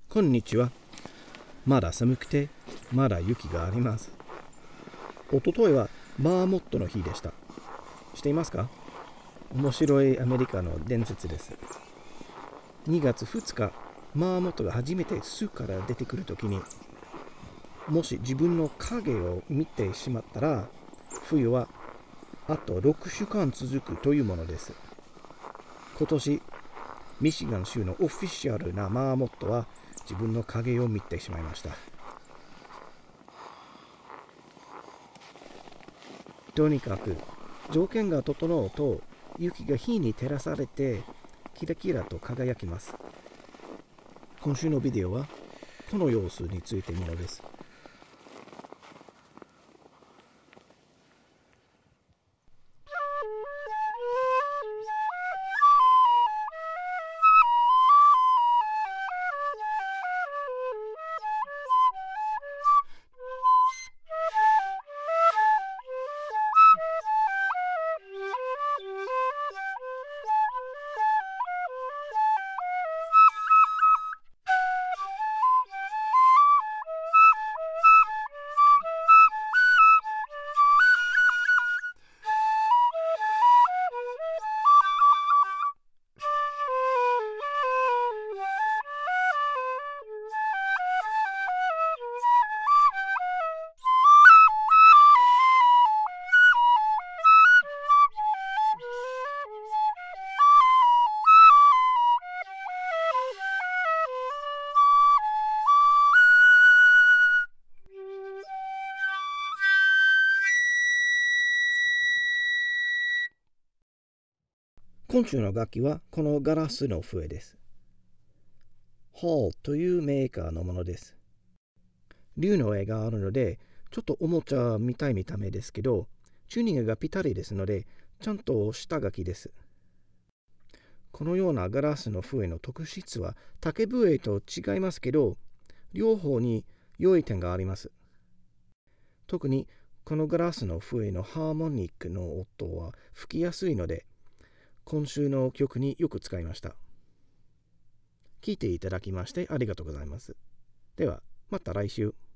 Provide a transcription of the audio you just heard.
こんにちは。まだ寒くて、まだ雪があります。おとといはバーモットの日でした。知っていますか？面白いアメリカの伝説です。2月2日、バーモットが初めて巣から出てくるときに、もし自分の影を見てしまったら、冬はあと6週間続くというものです。今年、ミシガン州のオフィシャルなマーモットは自分の影を見てしまいました。とにかく条件が整うと雪が火に照らされてキラキラと輝きます。今週のビデオはこの様子についてものです。今週の楽器はこのガラスの笛です。ホールというメーカーのものです。竜の絵があるので、ちょっとおもちゃみたい見た目ですけど、チューニングがぴったりですので、ちゃんとした楽器です。このようなガラスの笛の特質は竹笛と違いますけど、両方に良い点があります。特にこのガラスの笛のハーモニックの音は吹きやすいので、今週の曲によく使いました。聴いていただきましてありがとうございます。では、また来週。